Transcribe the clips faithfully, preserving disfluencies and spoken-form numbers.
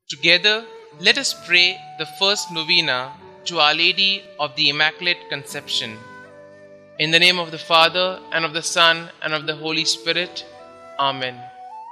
Together, let us pray the first novena to Our Lady of the Immaculate Conception. In the name of the Father, and of the Son, and of the Holy Spirit. Amen.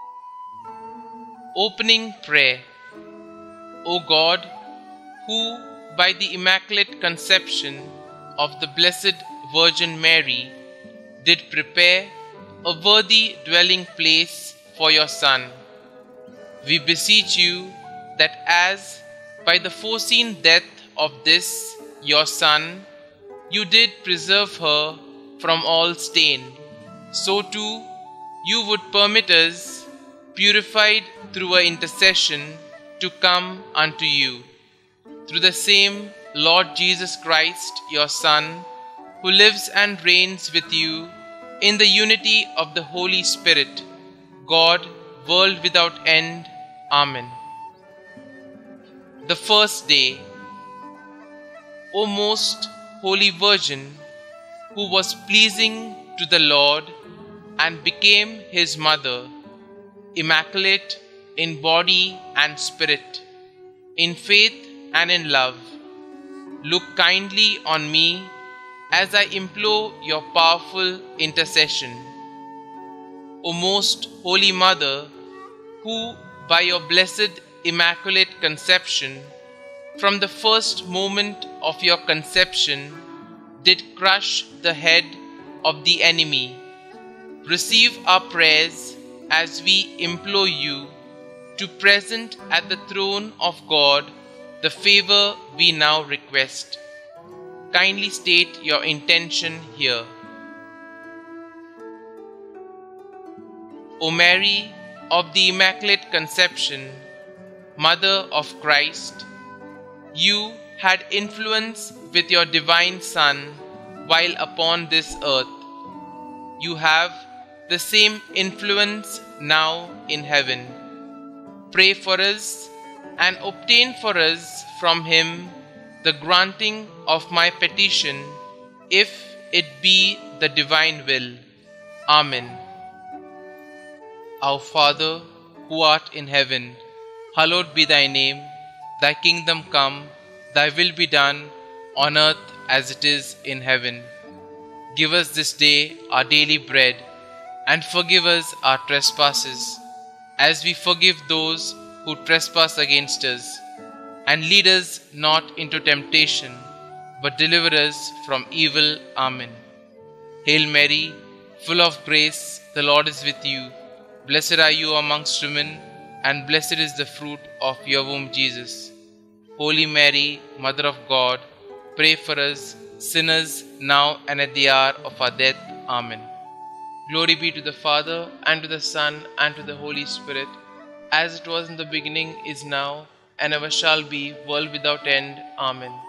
Opening Prayer. O God, who by the Immaculate Conception of the Blessed Virgin Mary did prepare a worthy dwelling place for your Son, we beseech you that as by the foreseen death of this your Son you did preserve her from all stain, so too you would permit us, purified through her intercession, to come unto you. Through the same Lord Jesus Christ, your Son, who lives and reigns with you in the unity of the Holy Spirit, God, world without end. Amen. The first day. O most holy Virgin, who was pleasing to the Lord and became his mother, immaculate in body and spirit, in faith and in love, look kindly on me as I implore your powerful intercession. O most holy Mother, who by your blessed Immaculate Conception, from the first moment of your conception, did crush the head of the enemy, receive our prayers as we implore you to present at the throne of God the favor we now request. Kindly state your intention here. O Mary of the Immaculate Conception, Mother of Christ, you had influence with your divine Son while upon this earth. You have the same influence now in heaven. Pray for us and obtain for us from him the granting of my petition, if it be the divine will. Amen. Our Father, who art in heaven, hallowed be thy name. Thy kingdom come, thy will be done, on earth as it is in heaven. Give us this day our daily bread, and forgive us our trespasses, as we forgive those who trespass against us. And lead us not into temptation, but deliver us from evil. Amen. Hail Mary, full of grace, the Lord is with you. Blessed are you amongst women, and blessed is the fruit of your womb, Jesus. Holy Mary, Mother of God, pray for us sinners now and at the hour of our death. Amen. Glory be to the Father, and to the Son, and to the Holy Spirit, as it was in the beginning, is now, and ever shall be, world without end. Amen.